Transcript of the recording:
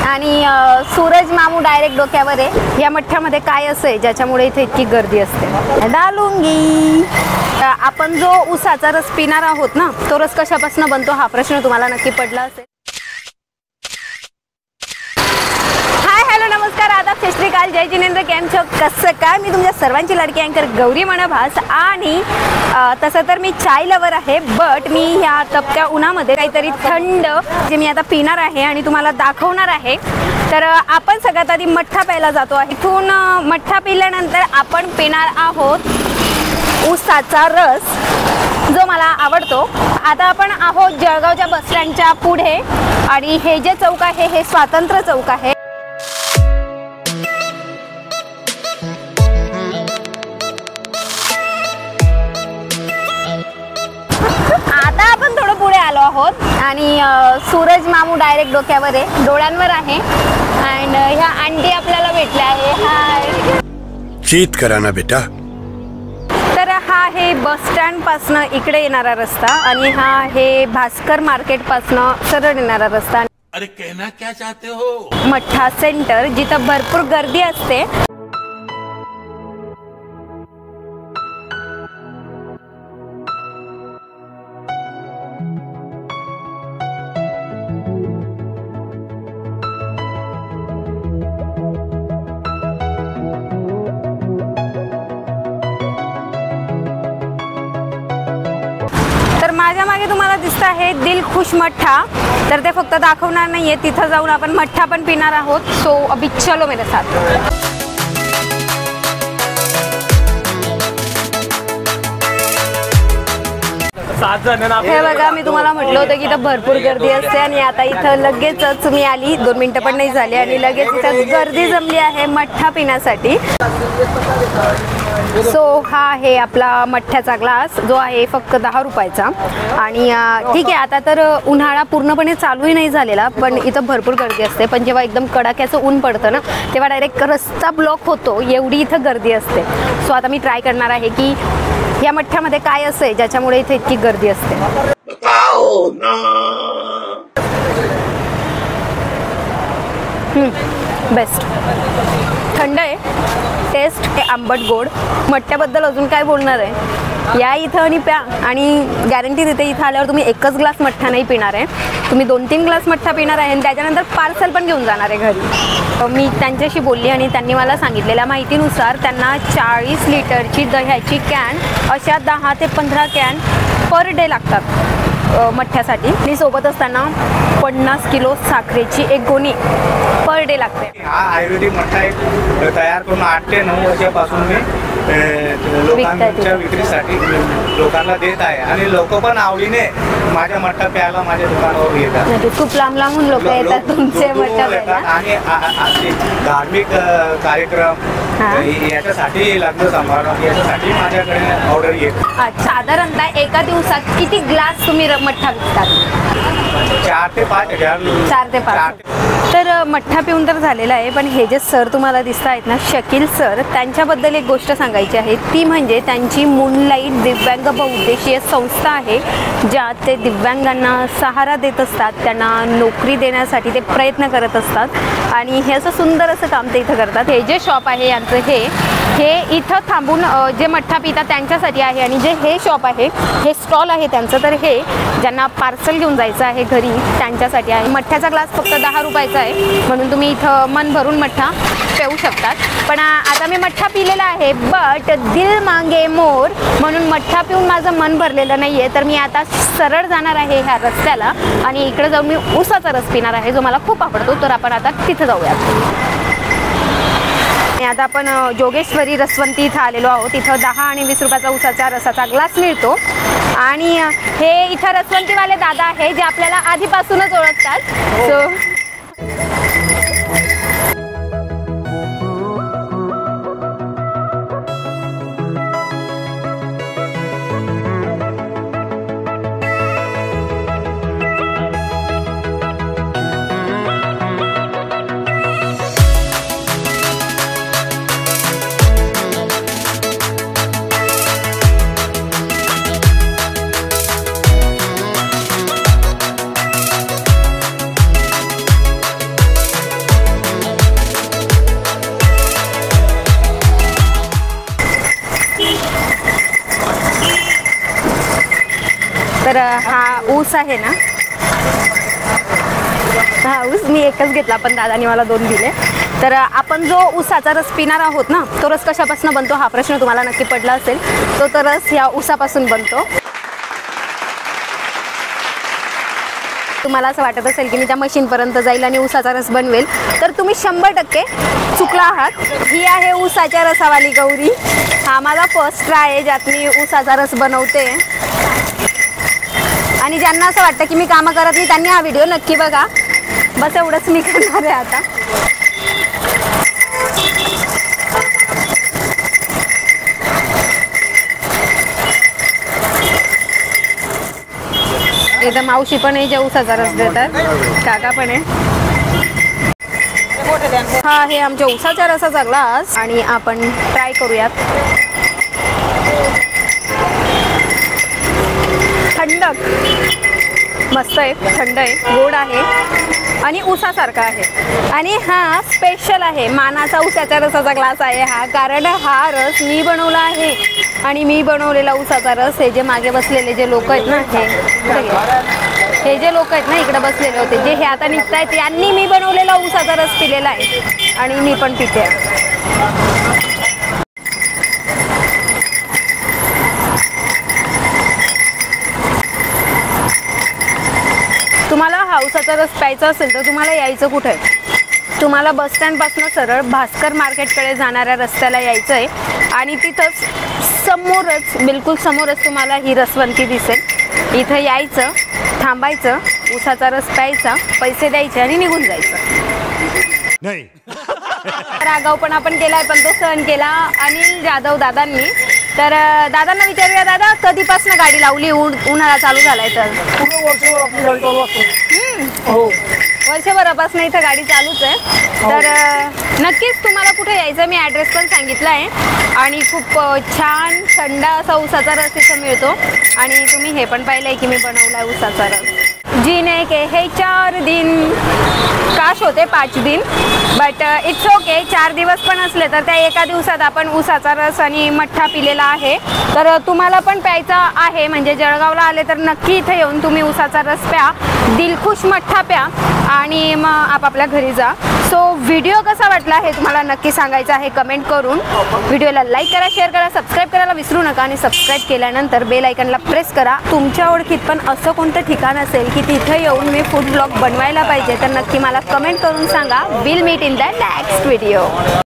आणि सूरज मामू डायरेक्ट डोक्यावर आहे। या मठ्ठ्यामध्ये काय असं ज्याच्यामुळे इथे इतकी गर्दी असते? डालुंगी। आपण जो ऊसाचा रस पिणार आहोत ना, तो रस कशापासून बनतो हा प्रश्न तुम्हाला नक्की पडला असेल। नमस्कार, आदाब, सत श्री अकाल, जय जिनेंद्र। केम छो, कसं काय? मी तुमच्या सर्वांची लाडकी अँकर गौरी मनभास। आणि तसं तर मी चाय लवर आहे, बट मी ह्या तपक्या उन्हामध्ये काहीतरी थंड जे मी आता पिणार आहे आणि तुम्हाला दाखवणार आहे। तर आपण सगळ्यात आधी मठ्ठा प्यायला जातो आहे। इथून मठ्ठा पिल्यानंतर आपण पिणार आहोत ऊसाचा रस, जो मला आवडतो। आता आपण आहोत जळगावच्या बस स्टँडच्या पुढे आणि हे जे चौक आहे हे स्वातंत्र्य चौक आहे। आता आपण थोडं पुढे आलो आहोत आणि सूरज मामू डायरेक्ट डोक्यावर आहे, डोळ्यांवर आहे। अँड ह्या आंटी आपल्याला भेटल्या आहे। हाय, चीत करा ना बेटा। तर हा आहे बस स्टँड पासन इकडे येणारा रस्ता आणि हा आहे भास्कर मार्केट पासन सरळ येणारा रस्ता। अरे कहना क्या चाहते हो? मठ्ठा सेंटर, जिथं भरपूर गर्दी असते। माझ्या मागे तुम्हाला दिसत आहे दिल खुश मठ्ठा। तर ते फक्त दाखवणार नाहीये, तिथं जाऊन आपण मठ्ठा पण पिणार आहोत। सो अभी चलो मेरे साथ। हे बघा, मी तुम्हाला म्हटलं होतं की इथं भरपूर गर्दी असते आणि आता इथं लगेचच मी आली, 2 मिनिटं पण नाही झाली आणि लगेच इथं गर्दी जमली आहे मठ्ठा पिण्यासाठी। सो हा आहे आपला मठ्ठ्याचा ग्लास, जो आहे फक्त 10 रुपयाचा। आणि ठीक आहे, आता तर उन्हाळा पूर्णपणे चालूही नाही झालेला, पण इथं भरपूर गर्दी असते। पण जेव्हा एकदम कडाक्याचं ऊन पडतं ना, तेव्हा डायरेक्ट रस्ता ब्लॉक होतो, एवढी इथं गर्दी असते। सो आता मी ट्राय करणार आहे की या मठ्ठ्यामध्ये काय असं ज्याच्यामुळे इथे इतकी गर्दी असते। बेस्ट, थंड आहे, टेस्ट आहे आंबट गोड। मठ्ठ्याबद्दल अजून काय बोलणार आहे? या इथं आणि प्या, आणि गॅरंटी देते इथं आल्यावर तुम्ही एकच ग्लास मठ्ठा नाही पिणार आहे, तुम्ही 2-3 ग्लास मठ्ठा पिणार आहे आणि त्याच्यानंतर पार्सल पण घेऊन जाणार आहे घरी। मी त्यांच्याशी बोलली आणि त्यांनी मला सांगितलेल्या माहितीनुसार त्यांना 40 लिटरची दह्याची कॅन अशा 10 ते 15 कॅन पर डे लागतात मठ्ठ्यासाठी। आणि सोबत असताना 50 किलो साखरेची एक गोणी पर डे लागते। हा आयुर्वेदिक मठ्ठा एक तयार करून 8 ते 9 वर्षापासून मी लोकांच्या विक्रीसाठी लोकांना देत आहे आणि लोक पण आवडीने माझ्या मठ्ठा प्यायला माझ्या दुकानावर येतात। खूप लांब लांबून लोक येतात तुमचे मठ्ठा प्यायला आणि धार्मिक कार्यक्रम याच्यासाठी लग्न समारंभ याच्यासाठी माझ्याकडे ऑर्डर येते। साधारणतः एका दिवसात किती ग्लास तुम्ही मठ्ठा विकतात? 4 ते 5 हजार। 4 ते 5। तर मठ्ठा पिऊन तर झालेला आहे, पण हे जे सर तुम्हाला दिसत आहेत ना, शकील सर, त्यांच्याबद्दल एक गोष्ट सांगायची आहे, ती म्हणजे त्यांची मूनलाईट दिव्यांग बहुउद्देशीय संस्था आहे, ज्यात ते दिव्यांगांना सहारा देत असतात, त्यांना नोकरी देण्यासाठी ते प्रयत्न करत असतात आणि हे असं सुंदर असं काम ते इथं करतात। हे जे शॉप आहे यांचं हे इथं थांबून जे मठ्ठा पितात त्यांच्यासाठी आहे आणि जे हे शॉप आहे, हे स्टॉल आहे त्यांचं, तर हे ज्यांना पार्सल घेऊन जायचं आहे घरी त्यांच्यासाठी आहे। मठ्ठ्याचा ग्लास फक्त 10 रुपयाचा आहे, म्हणून तुम्ही इथं मन भरून मठ्ठा पिऊ शकतात। पण आता मी मठ्ठा पिलेला आहे, बट दिल मांगे मोर म्हणून मठ्ठा पिऊन माझं मन भरलेलं नाहीये। तर मी आता सरळ जाणार आहे ह्या रस्त्याला आणि इकडे जाऊन मी ऊसाचा रस पिणार आहे, जो मला खूप आवडतो। तर आपण आता तिथं जाऊयात। आता आपण जोगेश्वरी रसवंती इथं आलेलो आहोत। इथं 10 आणि 20 रुपयाचा ऊसाच्या रसाचा ग्लास मिळतो आणि हे इथं रसवंतीवाले दादा आहे जे आपल्याला आधीपासूनच ओळखतात। सो तर हा ऊस आहे ना, हा ऊस मी एकच घेतला पण दादानी मला 2 दिले. तर आपण जो ऊसाचा रस पिणार आहोत ना, तो रस कशापासून बनतो हा प्रश्न तुम्हाला नक्की पडला असेल. तो रस ह्या ऊसापासून बनतो. तुम्हाला असं वाटत असेल की मी त्या मशीनपर्यंत जाईल आणि ऊसाचा रस बनवेल, तर तुम्ही 100% चुकला आहात. ही आहे ऊसाच्या रसावाली गौरी. हा माझा फर्स्ट ट्राय आहे ज्यात मी ऊसाचा रस बनवते. आणि ज्यांना असं वाटतं की मी कामं करत नाही त्यांनी हा व्हिडिओ नक्की बघा. बस एवढंच मी करणार आहे आता. इथं मावशी पण आहे ज्या ऊसाचा रस देतात, काका पण आहे. हा आहे आमच्या ऊसाच्या रसाचा ग्लास आणि आपण ट्राय करूयात. थंड मस्त आहे, थंड आहे, गोड आहे आणि ऊसासारखा आहे. आणि हा स्पेशल आहे, मानाचा ऊसाच्या रसाचा ग्लास आहे हा, कारण हा रस मी बनवला आहे. आणि मी बनवलेला ऊसाचा रस हे जे मागे बसलेले जे लोक आहेत ना, हे जे लोक आहेत ना इकडे बसलेले होते, जे हे आता निघतायत, यांनी मी बनवलेला ऊसाचा रस पिलेला आहे आणि मी पण पिते. तुम्हाला हा ऊसाचा रस प्यायचा असेल तर तुम्हाला यायचं कुठे? तुम्हाला बस स्टँडपासून सरळ भास्कर मार्केटकडे जाणाऱ्या रस्त्याला यायचं आहे आणि तिथंच समोरच, बिलकुल समोरच तुम्हाला ही रसवंती दिसेल. इथं यायचं, थांबायचं, ऊसाचा रस प्यायचा, पैसे द्यायचे आणि निघून जायचं. नहीं. रागाव पण आपण केलाय पण तो सहन केला अनिल जाधव दादांनी. तर दादांना विचारूया, दादा कधीपासून गाडी लावली? उन्हाळा चालू झालाय तर वर्षभरापासून इथं गाडी चालूच आहे. तर नक्कीच तुम्हाला कुठे यायचं मी ॲड्रेस पण सांगितला आहे. आणि खूप छान थंड असा ऊसाचा रस इथं मिळतो. आणि तुम्ही हे पण पाहिलं आहे की मी बनवला आहे ऊसाचा रस. जीने के हे 4 दिन, काश होते 5 दिन, बट इट्स ओके. 4 दिवस पण असले तर त्या एका दिवसात आपण ऊसाचा रस आणि मठ्ठा पिलेला आहे. तर तुम्हाला पण प्यायचा आहे म्हणजे जळगावला आले तर नक्की इथे येऊन तुम्ही ऊसाचा रस प्या, दिलखुश मठ्ठा प्या आणि मग आपापल्या घरी जा. सो व्हिडिओ कसा वाटला हे तुम्हाला नक्की सांगायचं आहे कमेंट करून. व्हिडिओला लाईक करा, शेअर करा, सबस्क्राईब करायला विसरू नका. आणि सबस्क्राईब केल्यानंतर बेल आयकॉनला प्रेस करा. तुमच्या ओळखीत पण असं कोणतं ठिकाण असेल की तिथे येऊन मी फूड ब्लॉग बनवायला पाहिजे तर नक्की मला कमेंट करून सांगा. Will meet in the next video.